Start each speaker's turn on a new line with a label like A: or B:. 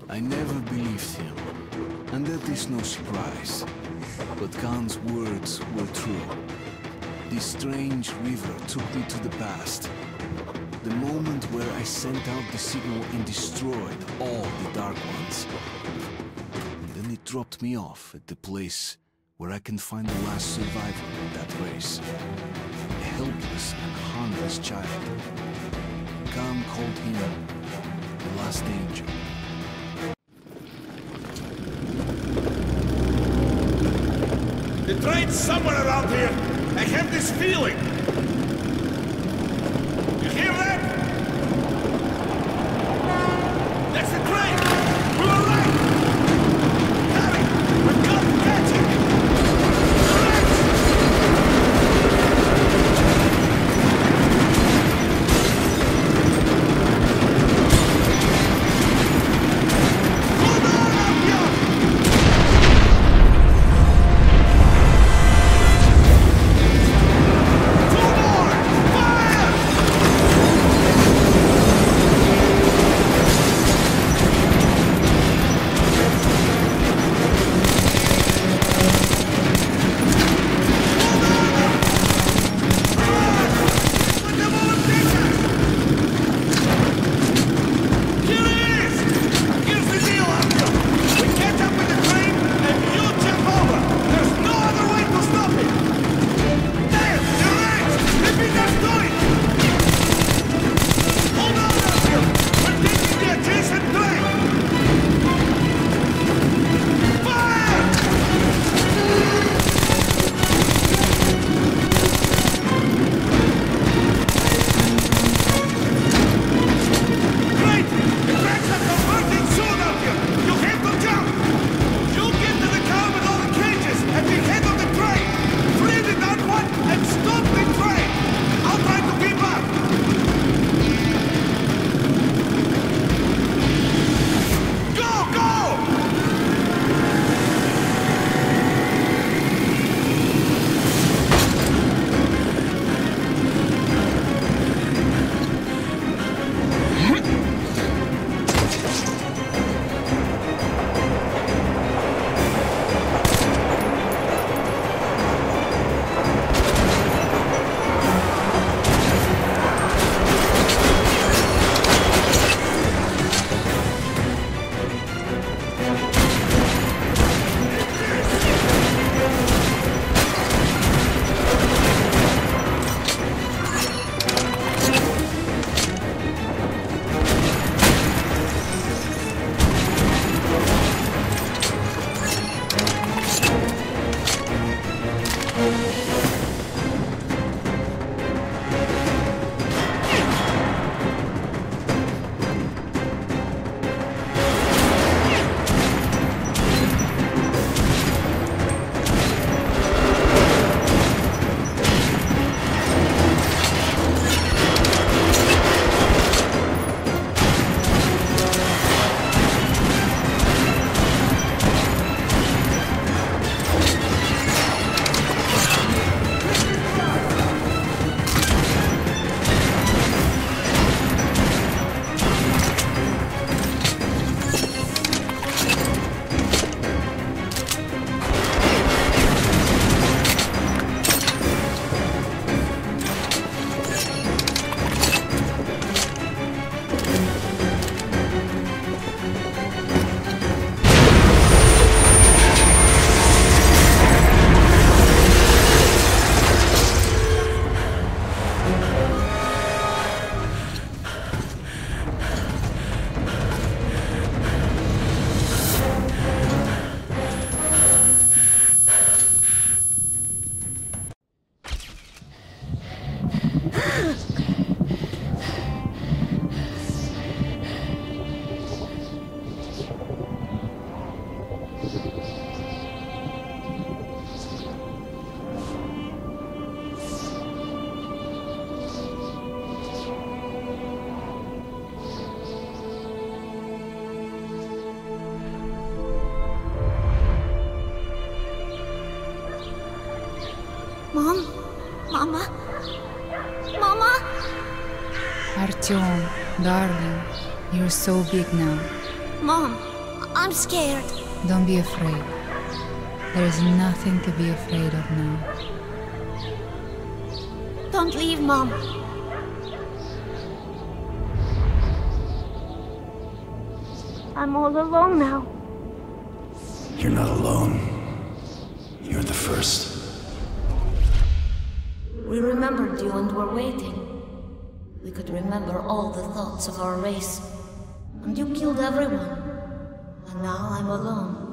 A: I never believed him, and that is no surprise. But Khan's words were true. This strange river took me to the past. The moment where I sent out the signal and destroyed all the Dark Ones. Then it dropped me off at the place where I can find the last survivor of that race. A helpless and harmless child. Khan called him the Last Angel.
B: The train's somewhere around here. I have this feeling. You hear that? That's the train! We were right! Harry, we've got to catch it! Hold on, Albion!
C: Mom? Mama? Mama?
D: Artyom, darling, you're so big now.
C: Mom, I'm scared.
D: Don't be afraid. There is nothing to be afraid of now.
C: Don't leave, Mom. I'm all alone now.
B: You're not alone. You're the first.
C: We remembered you and were waiting. We could remember all the thoughts of our race. And you killed everyone. And now I'm alone.